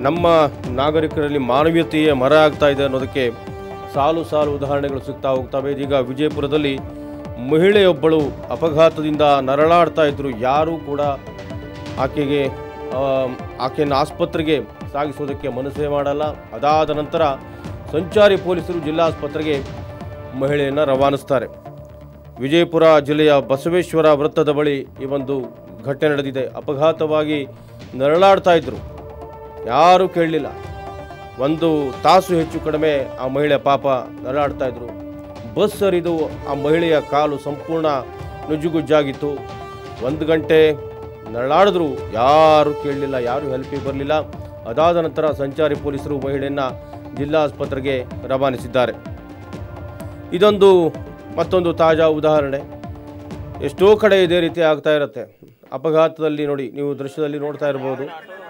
ನಮ್ಮ ನಾಗರಿಕರಲ್ಲಿ ಮಾನವೀಯತೆಯೇ ಮರ ಆಗ್ತಾ ಇದೆ ಅನ್ನೋದಕ್ಕೆ ಸಾಲು ಸಾಲು ಉದಾಹರಣೆಗಳು ಸಿಗ್ತಾ ಹೋಗ್ತವೆ. ಇದೀಗ ವಿಜಯಪುರದಲ್ಲಿ ಮಹಿಳೆಯೊಬ್ಬಳು ಅಪಘಾತದಿಂದ ನರಳಾಡ್ತಾ ಇದ್ದರು. ಯಾರೂ ಕೂಡ ಆಕೆಯನ್ನು ಆಸ್ಪತ್ರೆಗೆ ಸಾಗಿಸೋದಕ್ಕೆ ಮನಸ್ಸೇ ಮಾಡಲ್ಲ. ಅದಾದ ನಂತರ ಸಂಚಾರಿ ಪೊಲೀಸರು ಜಿಲ್ಲಾಸ್ಪತ್ರೆಗೆ ಮಹಿಳೆಯನ್ನು ರವಾನಿಸ್ತಾರೆ. ವಿಜಯಪುರ ಜಿಲ್ಲೆಯ ಬಸವೇಶ್ವರ ವೃತ್ತದ ಬಳಿ ಈ ಒಂದು ಘಟನೆ ನಡೆದಿದೆ. ಅಪಘಾತವಾಗಿ ನರಳಾಡ್ತಾ ಇದ್ದರು, ಯಾರೂ ಕೇಳಲಿಲ್ಲ. 1 ತಾಸು ಹೆಚ್ಚು ಕಡಿಮೆ ಆ ಮಹಿಳೆ ಪಾಪ ನರಳಾಡ್ತಾ ಇದ್ದರು. ಬಸ್ ಹರಿದು ಆ ಮಹಿಳೆಯ ಕಾಲು ಸಂಪೂರ್ಣ ನುಜ್ಜುಗುಜ್ಜಾಗಿತ್ತು. 1 ಗಂಟೆ ನರಳಾಡಿದ್ರು, ಯಾರೂ ಕೇಳಲಿಲ್ಲ, ಯಾರೂ ಹೆಲ್ಪಿಗೆ ಬರಲಿಲ್ಲ. ಅದಾದ ನಂತರ ಸಂಚಾರಿ ಪೊಲೀಸರು ಮಹಿಳೆಯನ್ನು ಜಿಲ್ಲಾಸ್ಪತ್ರೆಗೆ ರವಾನಿಸಿದ್ದಾರೆ. ಇದೊಂದು ಮತ್ತೊಂದು ತಾಜಾ ಉದಾಹರಣೆ. ಎಷ್ಟೋ ಕಡೆ ಇದೇ ರೀತಿ ಆಗ್ತಾ ಇರುತ್ತೆ. ಅಪಘಾತದಲ್ಲಿ ನೋಡಿ, ನೀವು ದೃಶ್ಯದಲ್ಲಿ ನೋಡ್ತಾ ಇರ್ಬೋದು,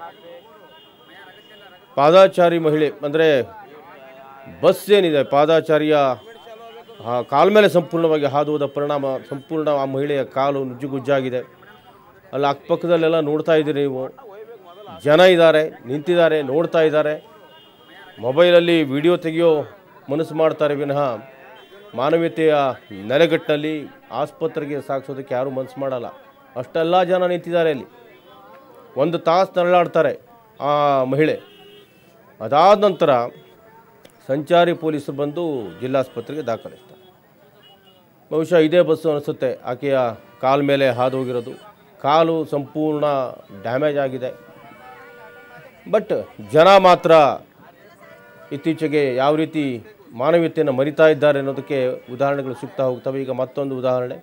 ಪಾದಾಚಾರಿ ಮಹಿಳೆ ಅಂದರೆ ಬಸ್ ಏನಿದೆ ಪಾದಾಚಾರಿಯ ಕಾಲ ಮೇಲೆ ಸಂಪೂರ್ಣವಾಗಿ ಹಾದುವುದ ಪರಿಣಾಮ ಸಂಪೂರ್ಣ ಆ ಮಹಿಳೆಯ ಕಾಲು ನುಜ್ಜುಗುಜ್ಜಾಗಿದೆ. ಅಲ್ಲಿ ಅಕ್ಕಪಕ್ಕದಲ್ಲೆಲ್ಲ ನೋಡ್ತಾ ಇದ್ದೀರಿ ನೀವು, ಜನ ಇದ್ದಾರೆ, ನಿಂತಿದ್ದಾರೆ, ನೋಡ್ತಾ ಇದ್ದಾರೆ. ಮೊಬೈಲಲ್ಲಿ ವಿಡಿಯೋ ತೆಗೆಯೋ ಮನಸ್ಸು ಮಾಡ್ತಾರೆ ವಿನಃ ಮಾನವೀಯತೆಯ ನೆಲೆಗಟ್ಟಿನಲ್ಲಿ ಆಸ್ಪತ್ರೆಗೆ ಸಾಗಿಸೋದಕ್ಕೆ ಯಾರೂ ಮನಸ್ಸು ಮಾಡಲ್ಲ. ಅಷ್ಟೆಲ್ಲ ಜನ ನಿಂತಿದ್ದಾರೆ ಅಲ್ಲಿ. 1 ತಾಸು ನರಳಾಡ್ತಾರೆ ಆ ಮಹಿಳೆ. ಅದಾದ ನಂತರ ಸಂಚಾರಿ ಪೊಲೀಸರು ಬಂದು ಜಿಲ್ಲಾಸ್ಪತ್ರೆಗೆ ದಾಖಲಿಸ್ತಾರೆ. ಬಹುಶಃ ಇದೇ ಬಸ್ಸು ಅನಿಸುತ್ತೆ ಆಕೆಯ ಕಾಲ ಮೇಲೆ ಹಾದು ಹೋಗಿರೋದು. ಕಾಲು ಸಂಪೂರ್ಣ ಡ್ಯಾಮೇಜ್ ಆಗಿದೆ. ಬಟ್ ಜನ ಮಾತ್ರ ಇತ್ತೀಚೆಗೆ ಯಾವ ರೀತಿ ಮಾನವೀಯತೆಯನ್ನು ಮರಿತಾ ಇದ್ದಾರೆ ಅನ್ನೋದಕ್ಕೆ ಉದಾಹರಣೆಗಳು ಸಿಗ್ತಾ ಹೋಗ್ತವೆ. ಈಗ ಮತ್ತೊಂದು ಉದಾಹರಣೆ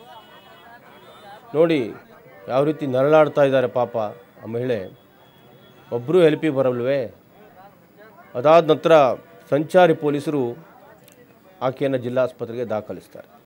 ನೋಡಿ, ಯಾವ ರೀತಿ ನರಳಾಡ್ತಾ ಇದ್ದಾರೆ ಪಾಪ ಆ ಮಹಿಳೆ. ಒಬ್ಬರೂ ಹೆಲ್ಪಿಗೆ ಬರಲ್ವೇ? ಅದಾದ ನಂತರ ಸಂಚಾರಿ ಪೊಲೀಸರು ಆಕೆಯನ್ನು ಜಿಲ್ಲಾಸ್ಪತ್ರೆಗೆ ದಾಖಲಿಸ್ತಾರೆ.